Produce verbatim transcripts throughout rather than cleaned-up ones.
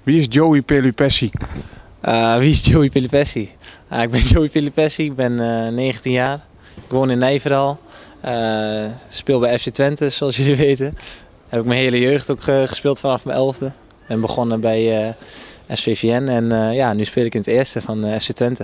Wie is Joey Pelupessi? Uh, wie is Joey Pelupessi? Uh, ik ben Joey Pelupessi, ik ben uh, negentien jaar. Ik woon in Nijverdal. Uh, speel bij F C Twente, zoals jullie weten. Heb ik mijn hele jeugd ook uh, gespeeld vanaf mijn elfde. Ik ben begonnen bij uh, S V V N en uh, ja, nu speel ik in het eerste van uh, F C Twente.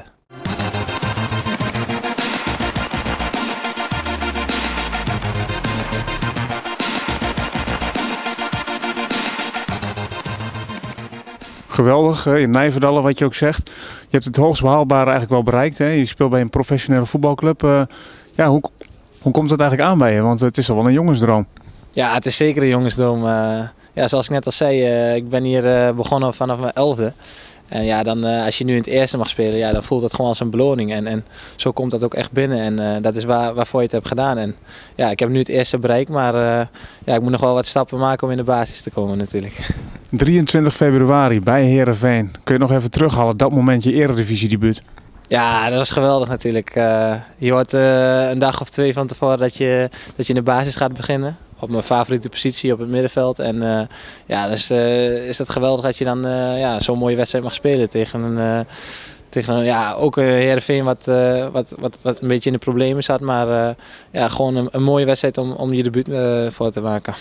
Geweldig, in Nijverdal, wat je ook zegt. Je hebt het hoogst behaalbare eigenlijk wel bereikt. Hè? Je speelt bij een professionele voetbalclub. Uh, ja, hoe, hoe komt dat eigenlijk aan bij je? Want het is al wel een jongensdroom. Ja, het is zeker een jongensdroom. Uh, ja, zoals ik net al zei, uh, ik ben hier uh, begonnen vanaf mijn elfde. En ja, dan, uh, als je nu in het eerste mag spelen, ja, dan voelt dat gewoon als een beloning. En, en zo komt dat ook echt binnen. En uh, dat is waar, waarvoor je het hebt gedaan. En ja, ik heb nu het eerste bereikt, maar uh, ja, ik moet nog wel wat stappen maken om in de basis te komen natuurlijk. drieëntwintig februari bij Heerenveen. Kun je nog even terughalen, dat moment je eredivisiedebuut? Ja, dat was geweldig natuurlijk. Uh, je hoort uh, een dag of twee van tevoren dat je, dat je in de basis gaat beginnen. Op mijn favoriete positie op het middenveld. En uh, ja, dus uh, is het geweldig dat je dan uh, ja, zo'n mooie wedstrijd mag spelen tegen een, uh, tegen een ja, ook een Heerenveen wat, uh, wat, wat, wat een beetje in de problemen zat. Maar uh, ja, gewoon een, een mooie wedstrijd om, om je debuut uh, voor te maken.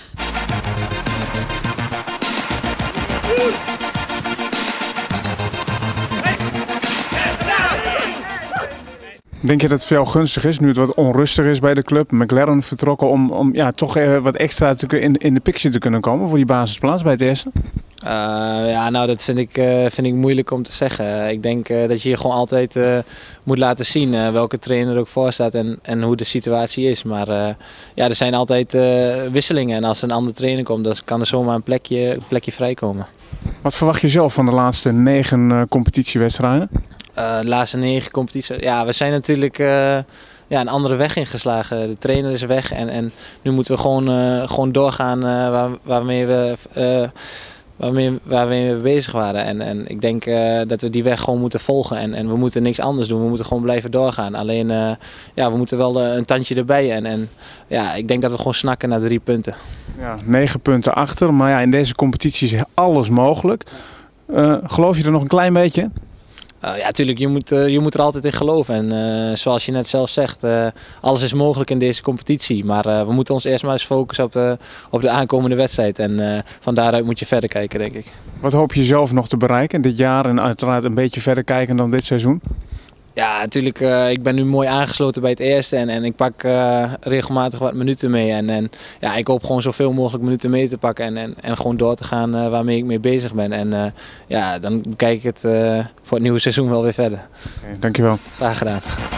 Denk je dat het voor jou gunstig is, nu het wat onrustig is bij de club? McLaren vertrokken om, om ja, toch uh, wat extra te, in, in de picture te kunnen komen voor die basisplaats bij het eerste? Uh, ja, nou dat vind ik, uh, vind ik moeilijk om te zeggen. Ik denk uh, dat je je gewoon altijd uh, moet laten zien uh, welke trainer er ook voor staat en, en hoe de situatie is. Maar uh, ja, er zijn altijd uh, wisselingen en als er een andere trainer komt, dan kan er zomaar een plekje, een plekje vrijkomen. Wat verwacht je zelf van de laatste negen uh, competitiewedstrijden? Uh, de laatste negen competities. Ja, we zijn natuurlijk uh, ja, een andere weg ingeslagen. De trainer is weg en, en nu moeten we gewoon, uh, gewoon doorgaan uh, waar, waarmee we, uh, waarmee, waarmee we bezig waren. En, en ik denk uh, dat we die weg gewoon moeten volgen en, en we moeten niks anders doen. We moeten gewoon blijven doorgaan. Alleen uh, ja, we moeten wel uh, een tandje erbij en, en ja, ik denk dat we gewoon snakken naar drie punten. Ja, negen punten achter, maar ja, in deze competitie is alles mogelijk. Uh, geloof je er nog een klein beetje? Uh, ja, natuurlijk, je moet, uh, je moet er altijd in geloven. En uh, zoals je net zelf zegt, uh, alles is mogelijk in deze competitie. Maar uh, we moeten ons eerst maar eens focussen op, uh, op de aankomende wedstrijd. En uh, van daaruit moet je verder kijken, denk ik. Wat hoop je zelf nog te bereiken dit jaar en uiteraard een beetje verder kijken dan dit seizoen? Ja, natuurlijk. Uh, ik ben nu mooi aangesloten bij het eerste en, en ik pak uh, regelmatig wat minuten mee. En, en ja, ik hoop gewoon zoveel mogelijk minuten mee te pakken en, en, en gewoon door te gaan uh, waarmee ik mee bezig ben. En uh, ja, dan kijk ik het uh, voor het nieuwe seizoen wel weer verder. Okay, dankjewel. Graag gedaan.